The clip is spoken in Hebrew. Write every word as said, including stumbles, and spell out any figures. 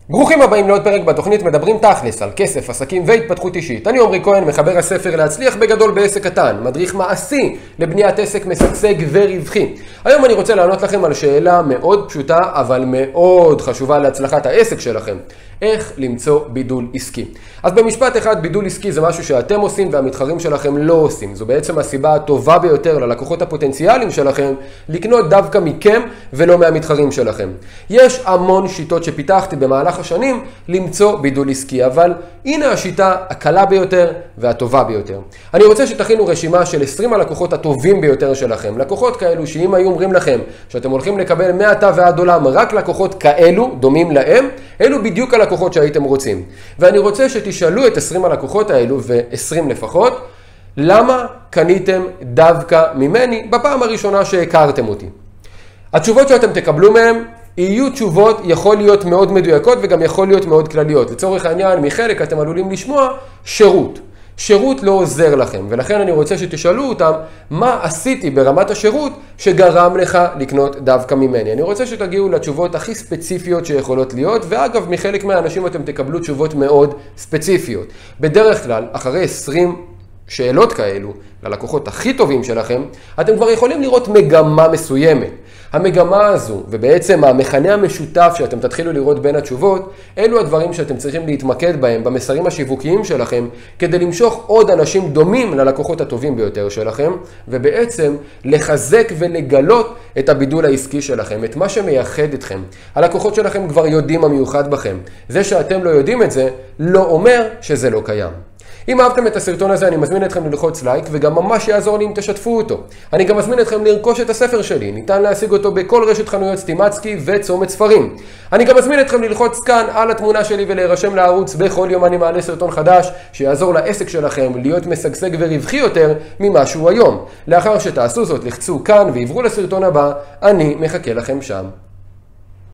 ברוכים הבאים לעוד פרק בתוכנית מדברים תכלס על כסף, עסקים והתפתחות אישית. אני עומרי כהן, מחבר הספר להצליח בגדול בעסק קטן, מדריך מעשי לבניית עסק משגשג ורווחי. היום אני רוצה לענות לכם על שאלה מאוד פשוטה אבל מאוד חשובה להצלחת העסק שלכם. איך למצוא בידול עסקי? אז במשפט אחד, בידול עסקי זה משהו שאתם עושים והמתחרים שלכם לא עושים. זו בעצם הסיבה הטובה ביותר ללקוחות הפוטנציאליים שלכם לקנות דווקא מכם ולא מהמתחרים שלכם. יש המון שיטות שפיתחתי במהלך השנים למצוא בידול עסקי, אבל הנה השיטה הקלה ביותר והטובה ביותר. אני רוצה שתכינו רשימה של עשרים הלקוחות הטובים ביותר שלכם. לקוחות כאלו שאם היו אומרים לכם שאתם הולכים לקבל מעתה ועד עולם רק לקוחות כאלו דומים להם, אלו בדיוק הלקוחות שהייתם רוצים. ואני רוצה שתשאלו את עשרים הלקוחות האלו, ו-עשרים לפחות, למה קניתם דווקא ממני בפעם הראשונה שהכרתם אותי? התשובות שאתם תקבלו מהם יהיו תשובות יכול להיות מאוד מדויקות וגם יכול להיות מאוד כלליות. לצורך העניין, מחלק אתם עלולים לשמוע שירות. שירות לא עוזר לכם, ולכן אני רוצה שתשאלו אותם מה עשיתי ברמת השירות שגרם לך לקנות דווקא ממני. אני רוצה שתגיעו לתשובות הכי ספציפיות שיכולות להיות, ואגב, מחלק מהאנשים אתם תקבלו תשובות מאוד ספציפיות. בדרך כלל, אחרי עשרים שאלות כאלו ללקוחות הכי טובים שלכם, אתם כבר יכולים לראות מגמה מסוימת. המגמה הזו, ובעצם המכנה המשותף שאתם תתחילו לראות בין התשובות, אלו הדברים שאתם צריכים להתמקד בהם במסרים השיווקיים שלכם, כדי למשוך עוד אנשים דומים ללקוחות הטובים ביותר שלכם, ובעצם לחזק ולגלות את הבידול העסקי שלכם, את מה שמייחד אתכם. הלקוחות שלכם כבר יודעים המיוחד בכם. זה שאתם לא יודעים את זה, לא אומר שזה לא קיים. אם אהבתם את הסרטון הזה, אני מזמין אתכם ללחוץ לייק, וגם ממש יעזור לי אם תשתפו אותו. אני גם מזמין אתכם לרכוש את הספר שלי, ניתן להשיג אותו בכל רשת חנויות סטימצקי וצומת ספרים. אני גם מזמין אתכם ללחוץ כאן על התמונה שלי ולהירשם לערוץ. בכל יום אני מעלה סרטון חדש שיעזור לעסק שלכם להיות משגשג ורווחי יותר ממה שהוא היום. לאחר שתעשו זאת, לחצו כאן ועברו לסרטון הבא, אני מחכה לכם שם.